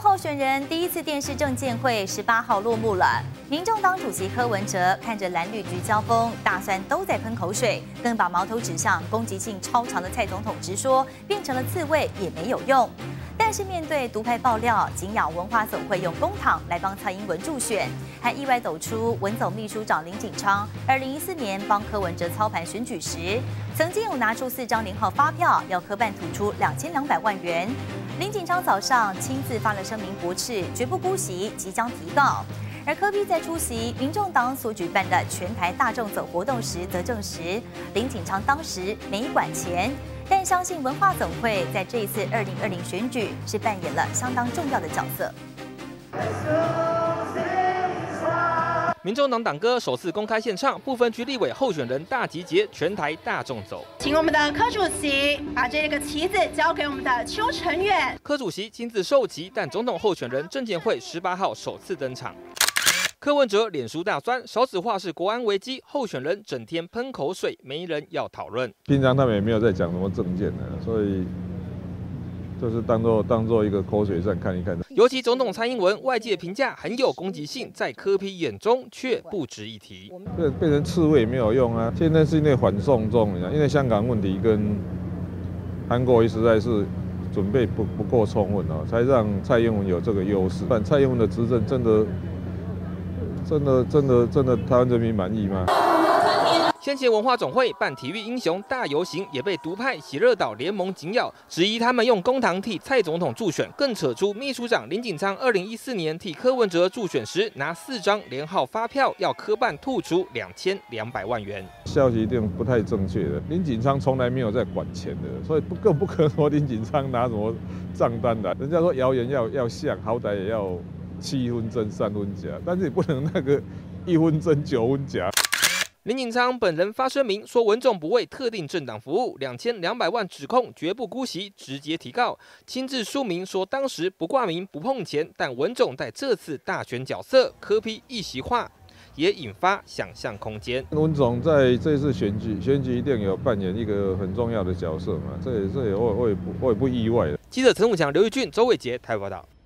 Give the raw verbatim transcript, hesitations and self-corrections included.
候选人第一次电视政见会十八号落幕了。民众党主席柯文哲看着蓝绿局交锋，大蒜都在喷口水，更把矛头指向攻击性超强的蔡总统，直说变成了刺猬也没有用。但是面对独派爆料，景仰文化总会用公帑来帮蔡英文助选，还意外抖出文总秘书长林锦昌，二零一四年帮柯文哲操盘选举时，曾经有拿出四张零号发票，要柯办吐出两千两百万元。林锦昌早上亲自发了声明驳斥，绝不姑息，即将提告。而柯 P 在出席民众党所举办的全台大众走活动时，则证实林锦昌当时没管钱，但相信文化总会在这一次二零二零选举是扮演了相当重要的角色。 民众党党歌首次公开献唱，不分区立委候选人大集结，全台大众走。 请我们的柯主席把这个旗子交给我们的邱成远。 柯主席亲自授旗，但总统候选人政见会十八号首次登场。柯文哲脸书大酸，少子化是国安危机，候选人整天喷口水，没人要讨论。 平常他们也没有在讲什么政见的，所以就是当做当做一个口水战看一看。 尤其总统蔡英文，外界评价很有攻击性，在柯 P 眼中却不值一提。 变变成刺猬也没有用啊！现在是因为反送中，因为香港问题跟韩国瑜实在是准备不不够充分哦，才让蔡英文有这个优势。但蔡英文的执政真的。真的真的真的，台湾人民满意吗？ 先前文化总会办体育英雄大游行，也被独派喜乐岛联盟紧咬，质疑他们用公帑替蔡总统助选，更扯出秘书长林锦昌二零一四年替柯文哲助选时拿四张连号发票，要柯办吐出两千两百万元。 消息一定不太正确的，林锦昌从来没有在管钱的，所以不更不可能说林锦昌拿什么账单来。人家说谣言要要像，好歹也要。七分真三分假，但是也不能那个一分真九分假。 林锦昌本人发声明说，文总不为特定政党服务，两千两百万指控绝不姑息，直接提告。亲自书明说，当时不挂名不碰钱，但文总在这次大选角色，柯 P 一席话，也引发想象空间。 文总在这次选举选举一定有扮演一个很重要的角色嘛，这也这也我我也不我也不意外的。 记者陈武强、刘玉俊、周伟杰台报道。